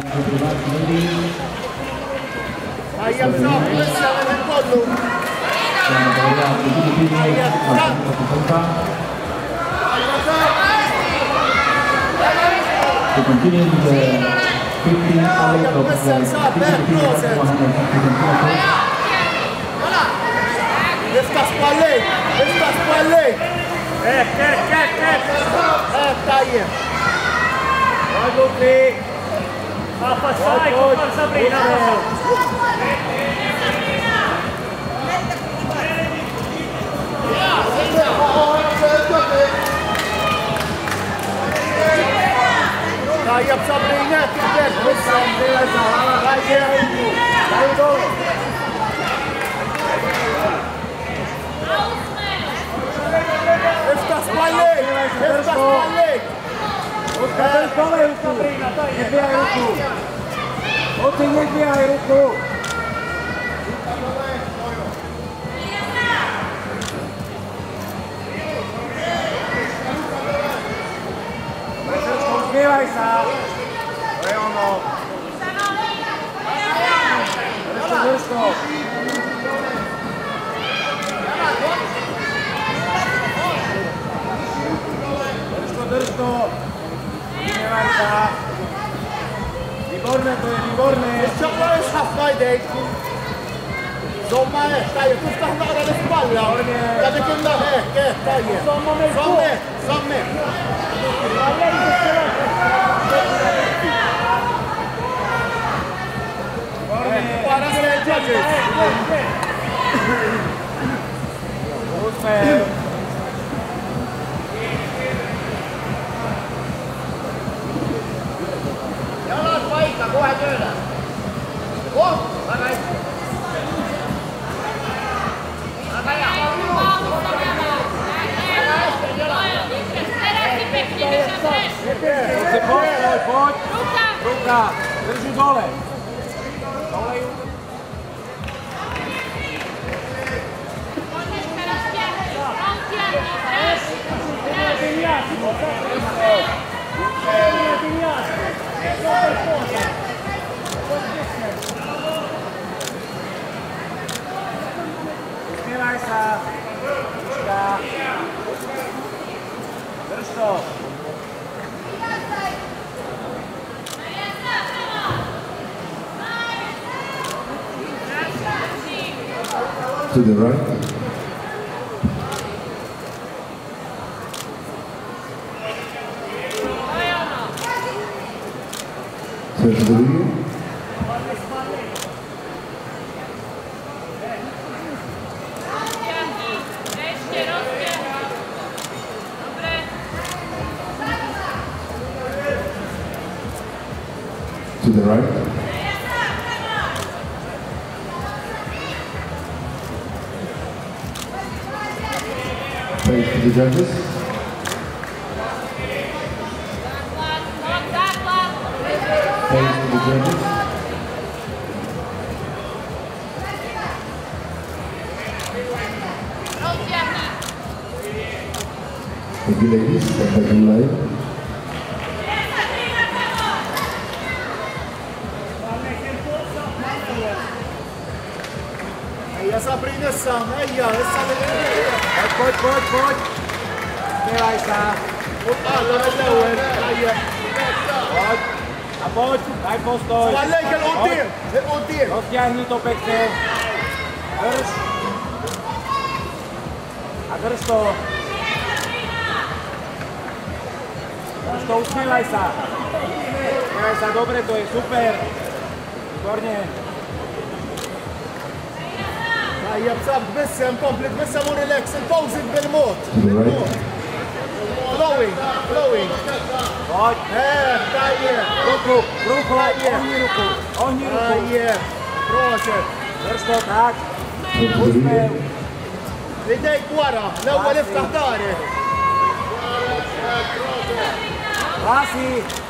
To continue the 15 hours of Lifta spallejk! Lifta spallejk! Tajjeb! Għadu fi! Għaffa s-sajk, għaffa Sabrina! Tajjeb Sabrina, tibbek! Ifta spallejk! Ifta spallejk! Sabrina, tajjeb! Zbývaj sa! To je ono! Drž to! Drž to! Zbývaj sa! Výborné, to je výborné! Xaqla isħaf najdejk! Zomma tajjeb, tiftaħ naqra l-ispalla! Għadik il-laħek, tajjeb! Zommek! Para se judges. Jalat paikka, kohe tööle. Väga hästi. Väga hea. Pojď! Ruka! Držu dole! Usmievaj sa! Drž to! To the right. So to the rear. To the right. Face to the judges. Face to the judges. Thank you, ladies. Thank you, live. Ejja Sabrina issa, ejja, issa Pojď! Zbývaj sa! Għalla l-ewwel, tajjeb. Pojď! A pojď! Daj postoj! Spallejk il-qudiem, il-qudiem. Roztiahni to pekne! Drž! A drž to! Drž to, usmievaj sa! Usmievaj sa, dobre, to je super! Výborne! Tajjeb sab tbissem, kompli tbissem u relax, il-pawżit bil-mod. Flowing. Pojď! Tajjeb. Ruku! Ohni ruku! Tajjeb. Proset. Drž to, tak! Usmiew! Idejk wara, l-ewwel iftaħ darek. Rasi!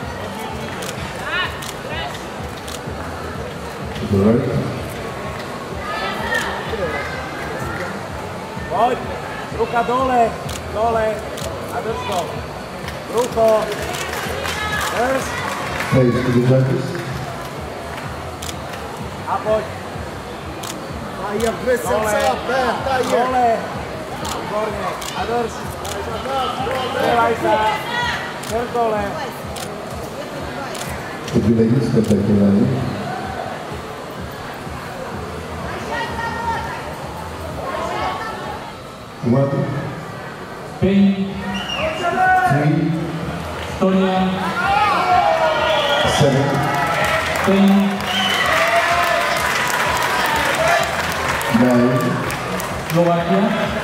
To the right. Pojď! Ruka dole! A drž to! Ruko! Drž! Face to the judges. A pojď. Tajjeb, tbissem Dole. sab, tajjeb. Dole. Výborně. A drž. Střelaj se. Drž dole. Could you ladies step back in line? One, Spain, 3, Estonia, 7, Spain, 9, Slovakia,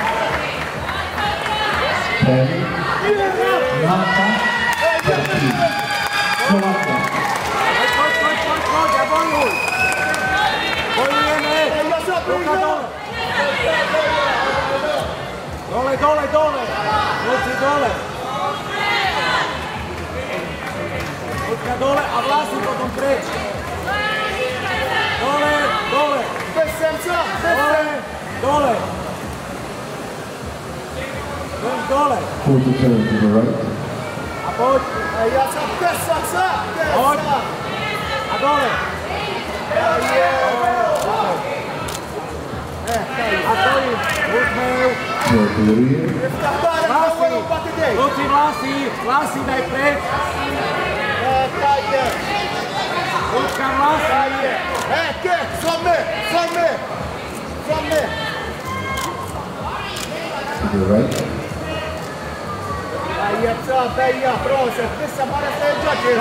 10, Malta, Slovakia. Pojď, a bojuj. Bojujeme. Ruka dole. Dole. Ruci dole. Ruka dole a vlasy potom preč. Dole. Tbissem sab, Dole. Drž dole. quarter turn to the right, A pojď. tajjeb sab, tbissem sab, Pojď. A dole. A stojím. Usměv. turn to the rear, Iftaħ darek l-ewwel u mbagħad idejk. Ruci vlasy daj preč. Tajjeb, Ruka vlasy. tajjeb. Kif, sommi. to the right, Tajjeb sab, tajjeb, proset. Tbissem wara se il-judges.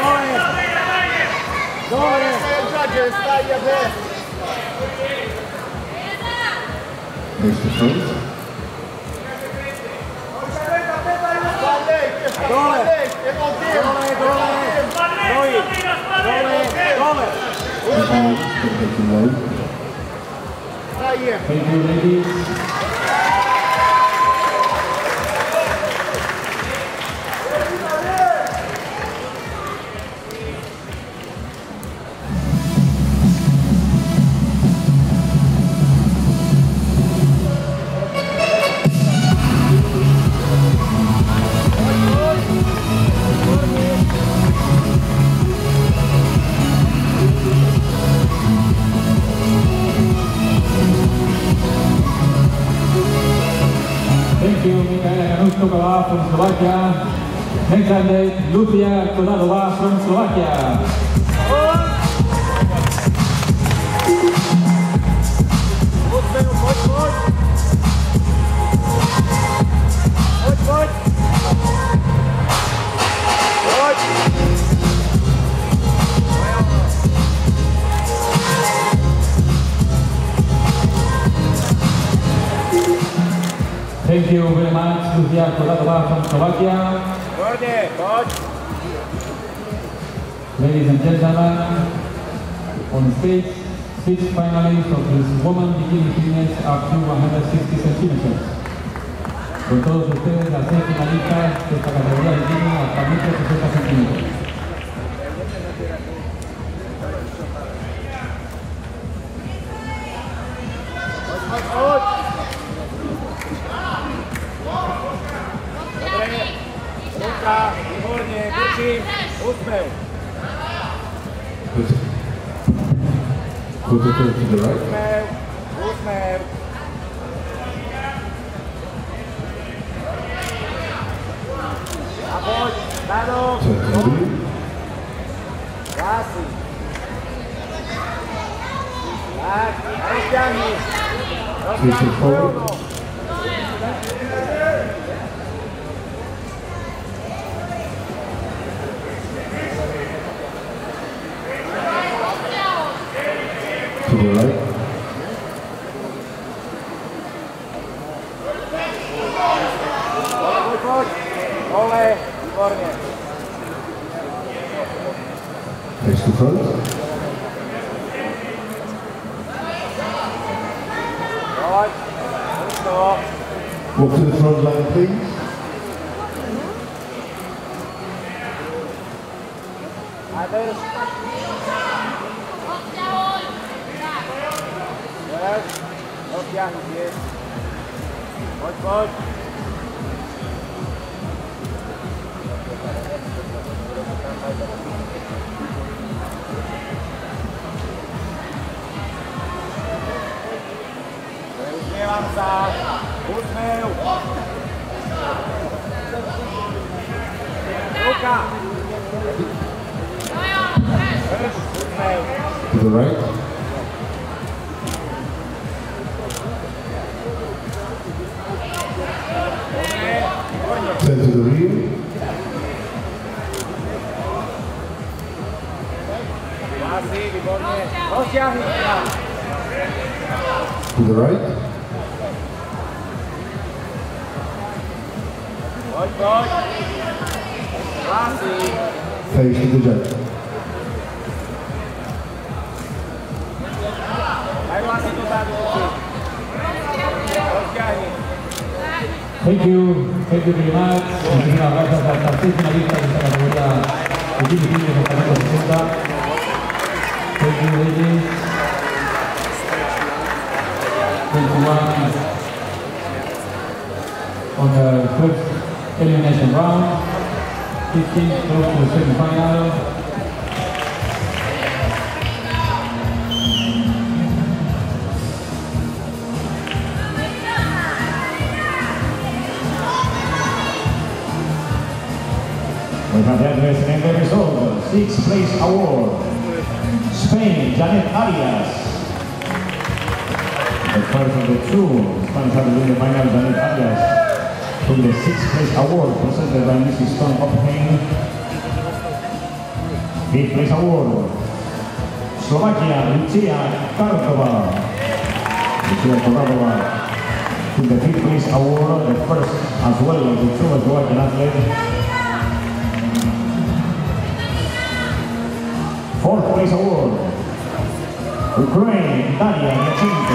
Dole. Wara se il-judges, tajjeb. face to front, Ballejk, iftaħ Dole. ballejk, il-qoddim. Stojím. Dole. behind, step back in line, Tajjeb. Thank you, ladies. Thank you, Michaela Januszkova from Slovakia. Next candidate, Lucia Kodadova from Slovakia. Pojď. Thank you very much, Lucia Kodadova from Slovakia. Výborně, pojď. Ladies and gentlemen, on stage, 6 finalists of this woman bikini fitness up to 160 centímetros. Con todos ustedes, las 6 finalistas de esta categoría bikini hasta 160 centímetros. Dobré. Ruka, výborně, držím. Usměv. quarter turn to the right, Usměv. A pojď, nádor. turn to the rear, Vlasy. Tak, a rozťahni. facing forward, Rovno. to the right, Pojď. Dole, výborně. face to front, Pojď. Drž to. walk to the front line please, A drž. Drž. Rozťahni pět. Pojď. To the right. Then to the rear. To the right. Face to the judge. Thank you very much. Muchísimas gracias a las 6 finalistas de esta categoría de Filipinas de 60. Thank you, ladies. 21 on the first elimination round. 15 goes to the semi-final. We have the address and the result. 6th place award. Spain, Janet Arias. The first of the two Spanish have win the final, Janet Arias. To the 6th place award presented by Mrs. Stone Oppenheim. 5th place award. Slovakia, Lucia Karkova. Lucia Karkova. To the 5th place award, the first as well of the two Slovakian athletes. 4th place award, Ukraine, Daria Yachenko.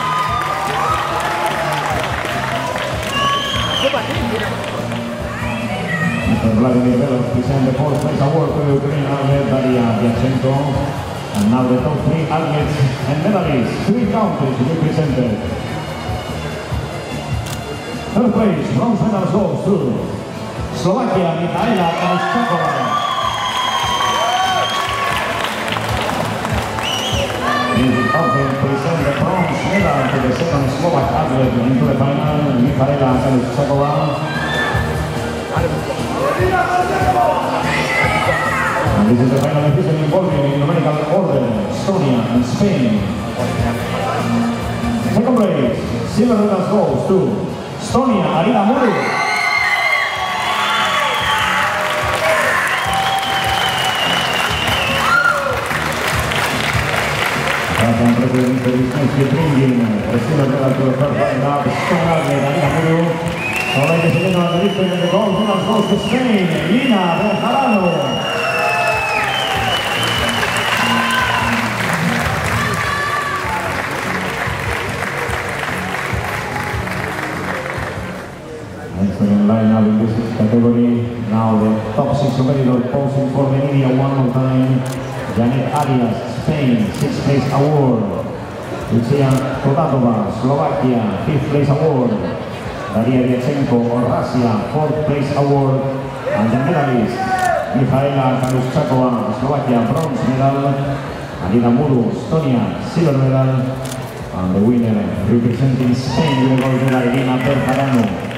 Mr. Vladimir Belov presents the 4th place award to the Ukrainian athlete Daria Yachenko. And now the top 3 athletes and medalists, 3 countries represented. 3rd place, bronze medal goes to Slovakia, Michaela Kaluskakova. Music Oppenheim presents the bronze medal to the second Slovak athlete into the final, Michaela Kaluskakova. And this is the final division involving in numerical order, Estonia and Spain. Second place, silver medal goes to Estonia, Arina Muru. And President Wisniewski bringing the silver medal to the first round, strong athlete Arina Muru. So ladies and gentlemen, the victory in the gold medal goes to Spain, Lina Berjarano. Excellent lineup in this category. Now the top 6 competitors posing for the media one more time. Janet Arias, Spain, 6th place award. Lucia Kodatova, Slovakia, 5th place award. Daria Yachenko, Russia, 4th place award. And the medalist, Michaela Kaluskakova, Slovakia, bronze medal. Arina Muru, Estonia, silver medal. And the winner representing Spain, will go to Irina Berjarano.